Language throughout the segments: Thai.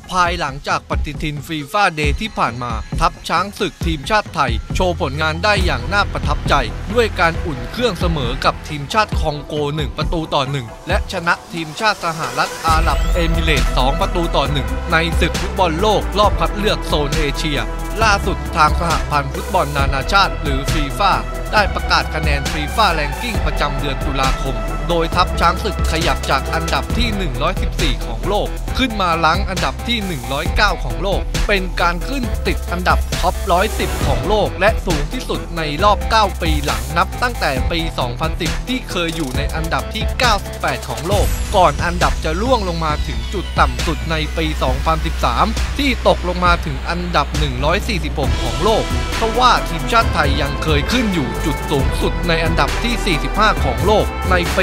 ภายหลังจากปฏิทินฟีฟ่าเดย์ที่ผ่านมาทัพช้างศึกทีมชาติไทยโชว์ผลงานได้อย่างน่าประทับใจด้วยการอุ่นเครื่องเสมอกับทีมชาติคองโก1-1และชนะทีมชาติสหรัฐอาหรับเอมิเรตส์2-1ในศึกฟุตบอลโลกรอบคัดเลือกโซนเอเชียล่าสุดทางสหพันธ์ฟุตบอลนานาชาติหรือฟีฟ่าได้ประกาศคะแนนฟีฟ่าแรงกิ้งประจำเดือนตุลาคมโดยทัพช้างศึกขยับจากอันดับที่114ของโลกขึ้นมารั้งอันดับที่109ของโลกเป็นการขึ้นติดอันดับท็อป110ของโลกและสูงที่สุดในรอบ9ปีหลังนับตั้งแต่ปี 2010 ที่เคยอยู่ในอันดับที่98ของโลกก่อนอันดับจะร่วงลงมาถึงจุดต่ำสุดในปี 2013 ที่ตกลงมาถึงอันดับ146ของโลกเพราะว่าทีมชาติไทยยังเคยขึ้นอยู่จุดสูงสุดในอันดับที่45ของโลกในปี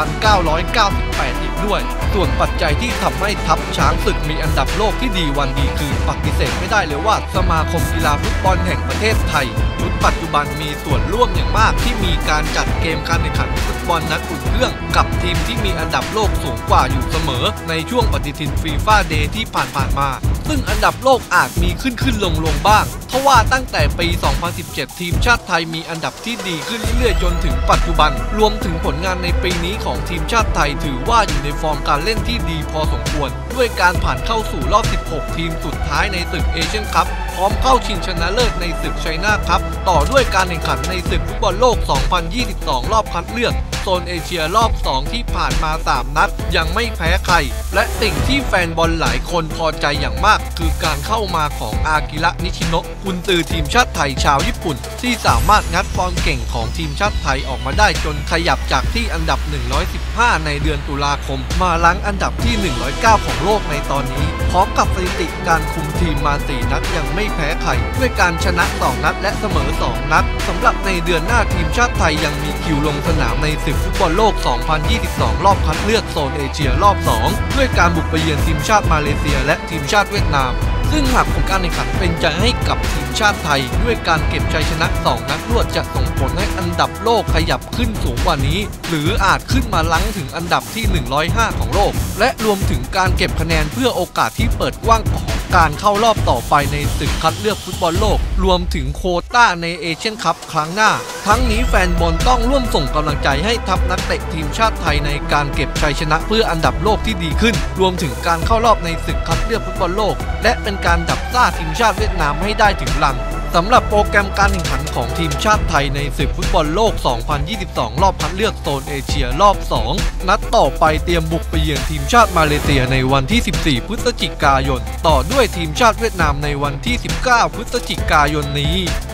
1998 อีกด้วยส่วนปัจจัยที่ทำให้ทัพช้างศึกมีอันดับโลกที่ดีวันดีคือปฏิเสธไม่ได้เลยว่าสมาคมกีฬาฟุตบอลแห่งประเทศไทยชุดปัจจุบันมีส่วนร่วมอย่างมากที่มีการจัดเกมการแข่งขันฟุตบอลนัดอุ่นเครื่องกับทีมที่มีอันดับโลกสูงกว่าอยู่เสมอในช่วงปฏิทินฟีฟ่าเดย์ที่ผ่านมาซึ่งอันดับโลกอาจมีขึ้นลงบ้างเพราะว่าตั้งแต่ปี 2017 ทีมชาติไทยมีอันดับที่ดีขึ้นเรื่อยๆจนถึงปัจจุบันรวมถึงผลงานในปีนี้ของทีมชาติไทยถือว่าอยู่ในฟอร์มการเล่นที่ดีพอสมควรด้วยการผ่านเข้าสู่รอบ 16 ทีมสุดท้ายในศึกเอเชียนคัพพร้อมเข้าชิงชนะเลิศในศึกไชน่าคัพต่อด้วยการแข่งขันในศึกฟุตบอลโลก 2022 รอบคัดเลือกโซนเอเชียรอบ 2 ที่ผ่านมา 3 นัดยังไม่แพ้ใครและสิ่งที่แฟนบอลหลายคนพอใจอย่างมากคือการเข้ามาของอากิระนิชิโนะกุนซือทีมชาติไทยชาวญี่ปุ่นที่สามารถงัดฟอร์มเก่งของทีมชาติไทยออกมาได้จนขยับจากที่อันดับ115ในเดือนตุลาคมมารั้งอันดับที่109ของโลกในตอนนี้พร้อมกับสถิติการคุมทีมมา4นัดยังไม่แพ้ใครด้วยการชนะ2นัดและเสมอ2นัดสำหรับในเดือนหน้าทีมชาติไทยยังมีคิวลงสนามในศึกฟุตบอลโลก 2022 รอบคัดเลือกโซนเอเชียรอบ 2 ด้วยการบุกไปเยือนทีมชาติมาเลเซียและทีมชาติเวียดนามซึ่งหากผลการแข่งขันเป็นใจให้กับทีมชาติไทยด้วยการเก็บชัยชนะ2นัดรวดจะส่งผลให้อันดับโลกขยับขึ้นสูงกว่านี้หรืออาจขึ้นมารั้งถึงอันดับที่105ของโลกและรวมถึงการเก็บคะแนนเพื่อโอกาสที่เปิดกว้างของการเข้ารอบต่อไปในศึกคัดเลือกฟุตบอลโลกรวมถึงโควต้าในเอเชียนคัพครั้งหน้าทั้งนี้แฟนบอลต้องร่วมส่งกำลังใจให้ทัพนักเตะทีมชาติไทยในการเก็บชัยชนะเพื่ออันดับโลกที่ดีขึ้นรวมถึงการเข้ารอบในศึกคัดเลือกฟุตบอลโลกและเป็นการดับซ่าทีมชาติเวียดนามให้ได้ถึงรังสำหรับโปรแกรมการแข่งขันของทีมชาติไทยในศึกฟุตบอลโลก 2022 รอบคัดเลือกโซนเอเชียรอบ 2 นัดต่อไปเตรียมบุกไปเยือนทีมชาติมาเลเซียในวันที่ 14 พฤศจิกายนต่อด้วยทีมชาติเวียดนามในวันที่ 19 พฤศจิกายนนี้